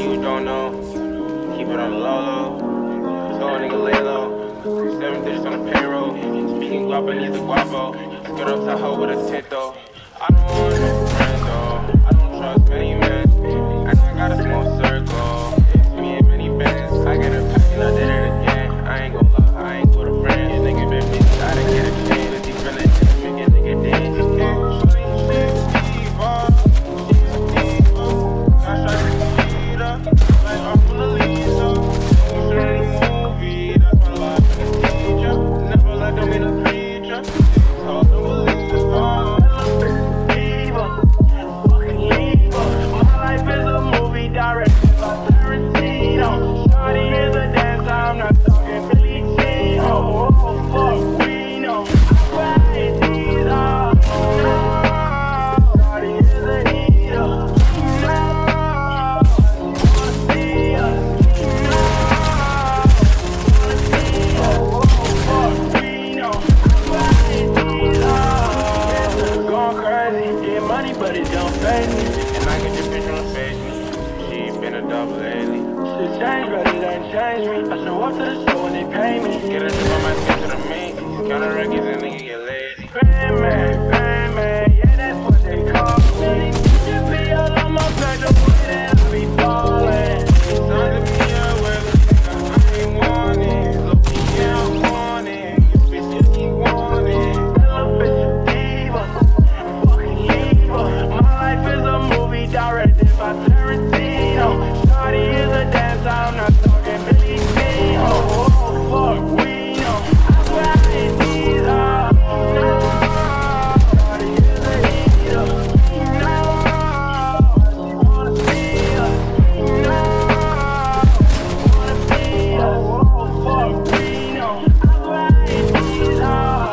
you don't know. Keep it on the low. Tell a nigga lay low. 7 digits on the payroll. Speaking guap, I need the guapo. Get up to hoe with a tit though. I don't want no friends though. I don't trust many men. And I got a small circle. It's me and many bands. I get a pack and I did it again. I ain't gon' lie, I ain't with a friend. This nigga been busy, gotta get a chain. If he feelin' it, make a nigga dance. But it don't phase me. And I get your bitch on face me. She ain't been a double lately. Shit changed, but it ain't changed me. I show up to the show and they pay me. Get a trip on my skin to the main. Counter records and nigga get lazy. Fame man, yeah, that's what they call me. Should be all on my back, the way that I be ballin'. Sons of me up with a nigga I ain't want it. Look, yeah, I want it. This bitch just keep wanting. Little bitch a diva, fucking diva. My life is a movie directed by Tarantino. Shorty is a dancer, I'm not talking Billy Jean. Oh, fuck, we know. I swear I ain't these up. Shorty is a eater. No, she wanna see us. No, she wanna see us. Oh, fuck, we know. I swear I ain't these up.